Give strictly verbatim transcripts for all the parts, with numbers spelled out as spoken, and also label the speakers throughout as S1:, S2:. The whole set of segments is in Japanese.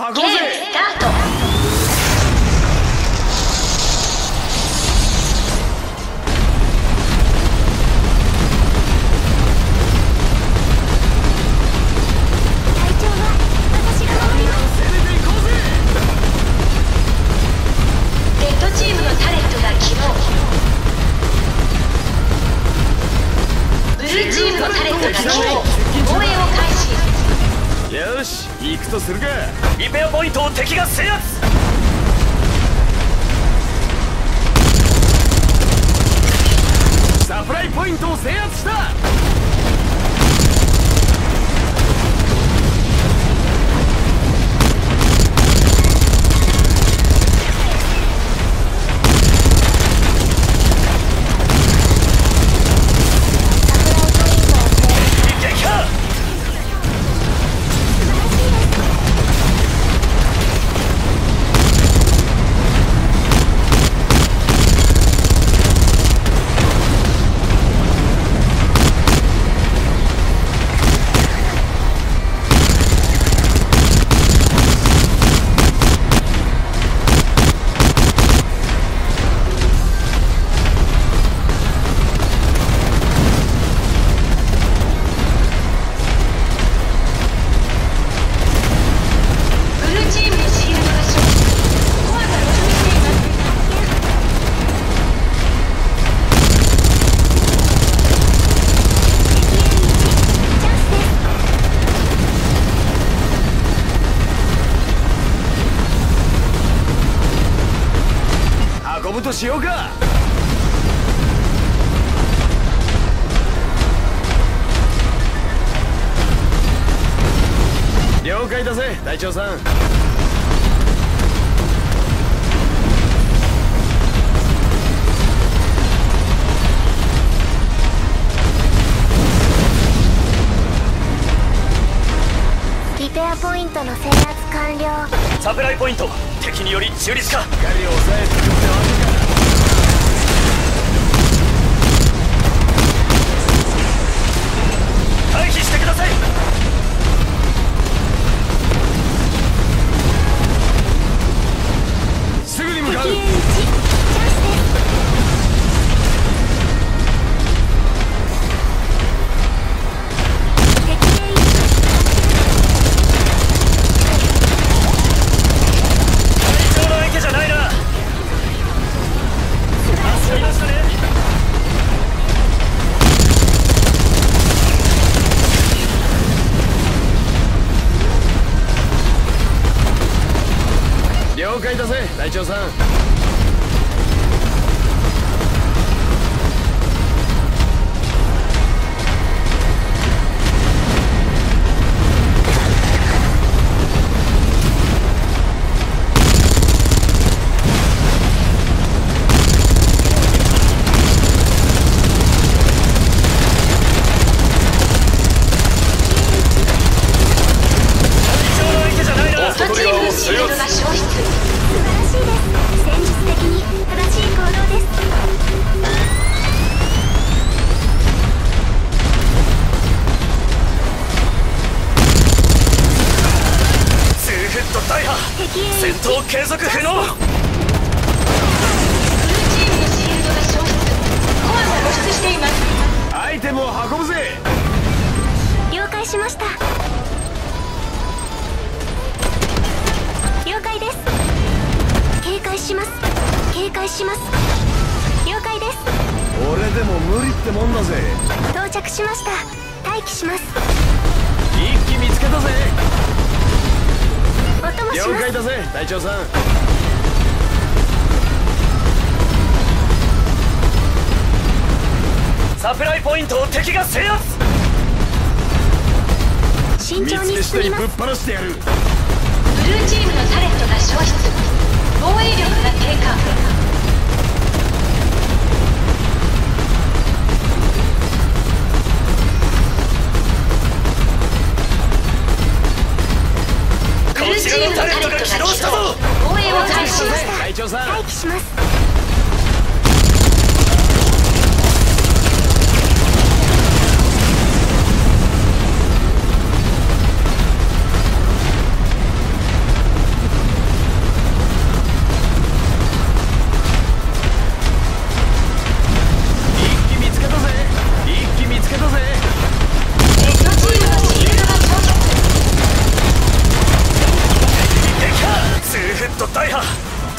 S1: 運ぶぜ。
S2: スタート。
S1: よし、行くとするか。リペアポイントを敵が制圧。サプライポイントを制圧した。運ぶとしようか。了解だぜ、隊長さん。
S3: リペアポイントの制圧完了。
S1: サプライポイント敵により中立化。光を抑えてくってわけか。退避してください。すぐに向かう。了解だぜ、隊長さん。戦闘継続不能。
S2: ブルーチームのシールドが消失。コアが露出しています。
S1: アイテムを運ぶぜ。
S3: 了解しました。了解です。警戒します。警戒します。了解です。
S1: 俺でも無理ってもんだぜ。
S3: 到着しました。待機します。
S1: 一機見つけたぜ。
S3: お供します。
S1: 了解だぜ、隊長さん。サプライポイントを敵が制圧。
S3: 慎重に
S1: 見つけ
S3: 進みます。
S1: ぶっ放してやる。
S2: ブルーチームのタレットが消失。防衛力が低下。ブルーチームのタレットが起動したぞ。防衛を開始。
S1: 隊長さん。
S3: 待機します。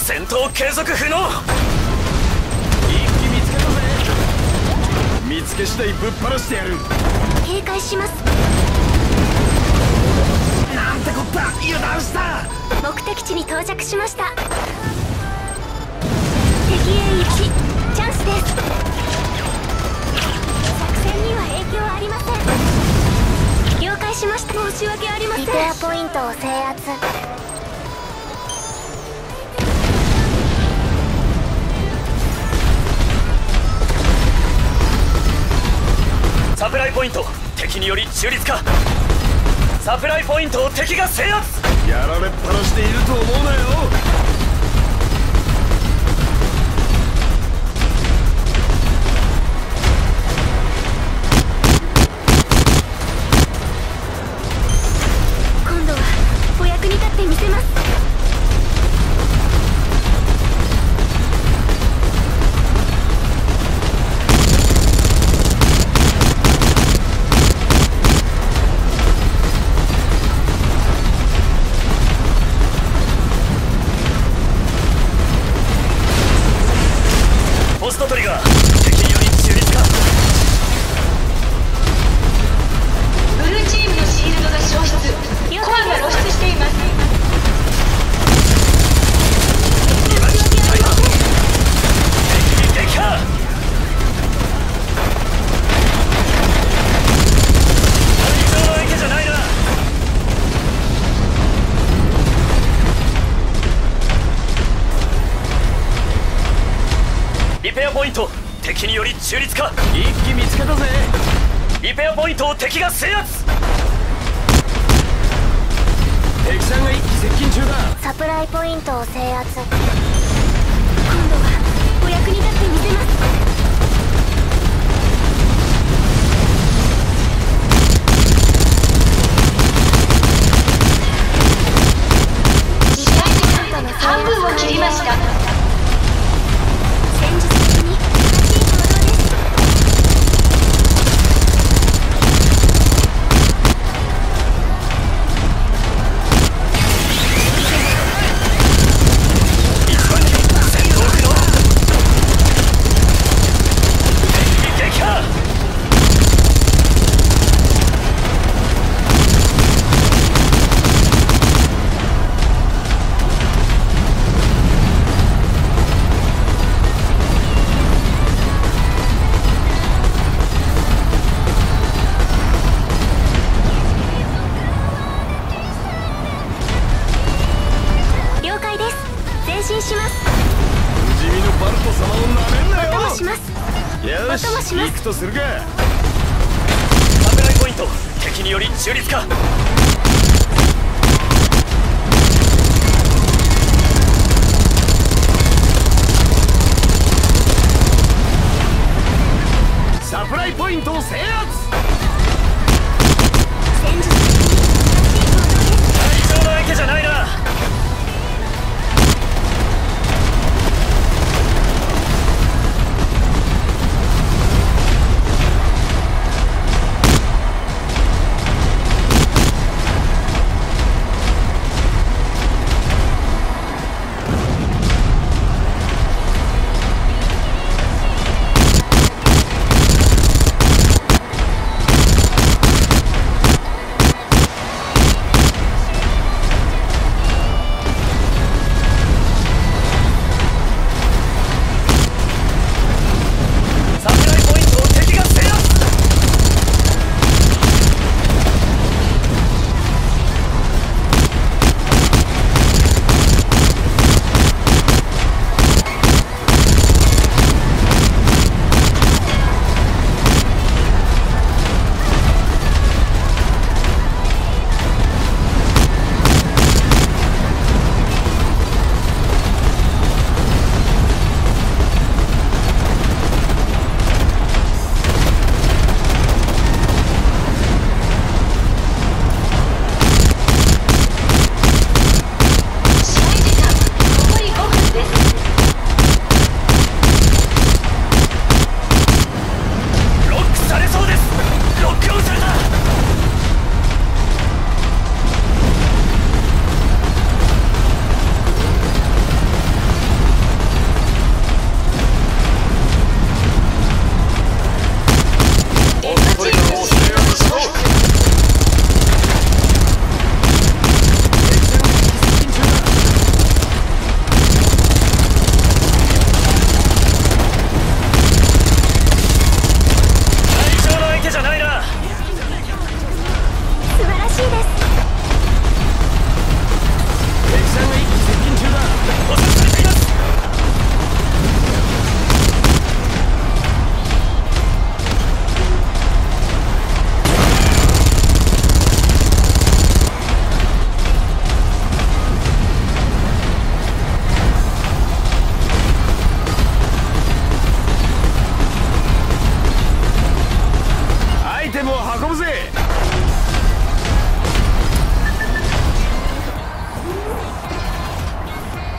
S1: 戦闘継続不能。
S4: 一気見つけたぜ。見つけ次第ぶっ放してやる。
S3: 警戒します。
S4: なんてこった、油断した。
S3: 目的地に到着しました。敵へ一チャンスです。作戦には影響ありません。了解しました。申し訳ありません。リペアポイントを制圧。
S1: サプライポイント敵により中立化。サプライポイントを敵が制圧。
S4: やられっぱなしでいると思うなよ。
S3: 今度はお役に立ってみせます。
S1: ポストトリガー敵により中立化。
S2: ブルーチームのシールドが消失。コアが露出しています。
S1: 今撃破。敵に撃破。大丈夫相手じゃないな。リペアポイント敵により中立化。
S4: 一気見つけたぜ。
S1: リペアポイントを敵が制圧。
S4: 敵さんが一気接近中だ。
S3: サプライポイントを制圧。今度はお役に立ってみせます。
S2: 試合時間半分を切りました。
S3: 戦術的に正しい行動です。
S1: 一番に戦闘不能。敵に撃破。
S3: 了解です。前進します。
S4: 不死身のバルト様をなめんなよ。
S3: お供します。
S4: よし、
S3: お供します
S4: 行くとするか。
S1: サプライポイント敵により中立化。
S4: サプライポイントを制圧。
S3: 戦術的に正しい行動です。
S1: 大丈夫相手じゃないな。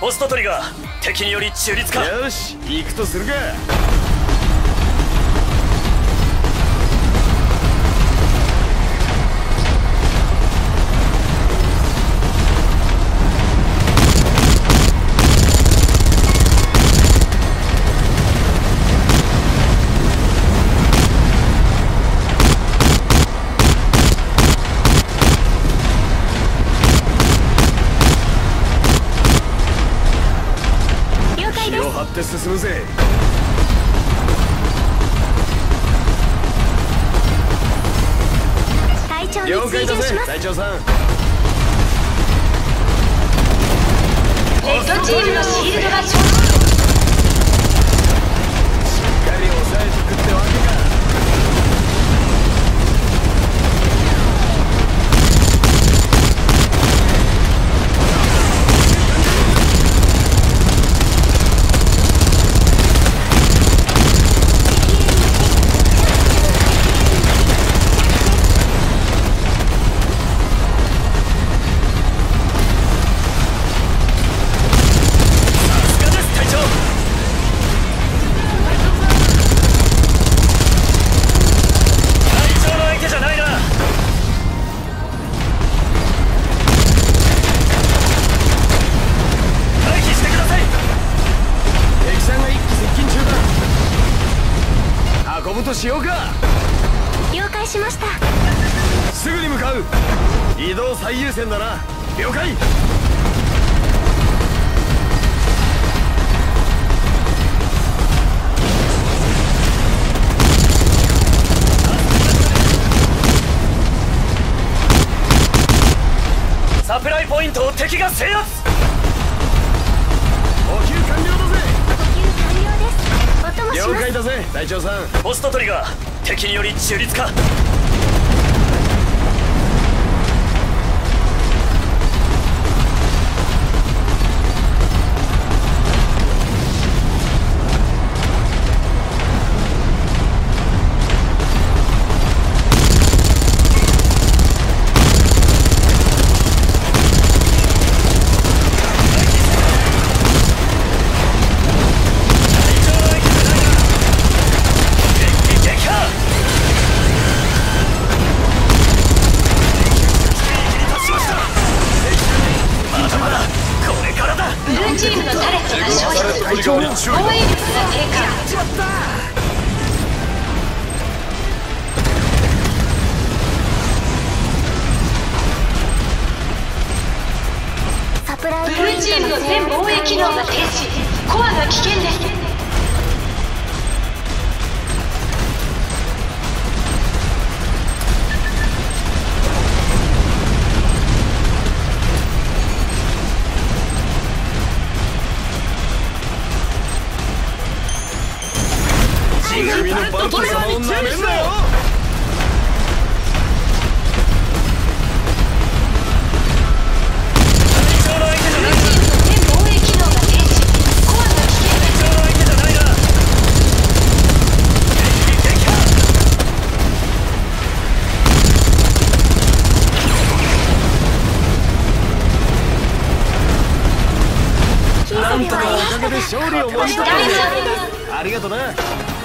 S1: ポストトリガー敵により中立化。
S4: よし行くとするか。気を張って進むぜ。
S3: 隊長に
S4: 了解だぜ
S3: 追従します。
S4: 隊長さん。
S2: レッドチームのシールドが消失。
S4: しっかり抑えてくってわけか。運ぶとしようか。
S3: 了解しました。
S4: すぐに向かう。移動最優先だな。了解。
S1: サプライポイントを敵が制圧。
S4: 補給完了だぜ。
S3: 補給完了です。お供します。
S4: 了解だぜ隊長さん。
S1: ポストトリガー敵により中立化。
S2: チームのタレットが消失。防衛力が低下。
S3: サプライ
S2: ブルーチームの全防衛機能が停止。コアが危険です。
S4: 君のバルト様をなめんなよ。なんとかおかげで勝利をもぎ取った。ありがとな。